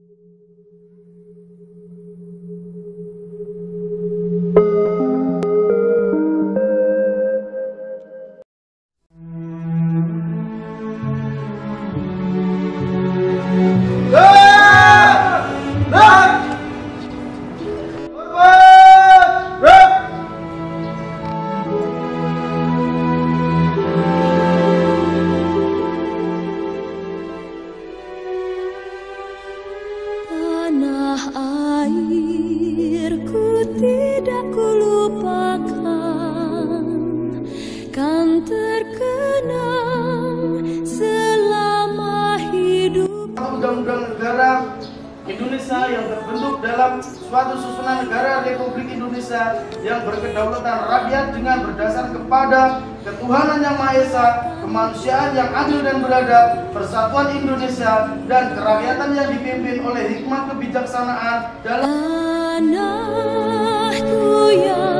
Tidak kulupakan, kan terkenang selama hidup. Undang-undang negara Indonesia yang terbentuk dalam suatu susunan negara Republik Indonesia yang berkedaulatan rakyat dengan berdasar kepada ketuhanan yang Maha Esa, kemanusiaan yang adil dan beradab, persatuan Indonesia, dan kerakyatan yang dipimpin oleh hikmat kebijaksanaan dalam Tanahku yang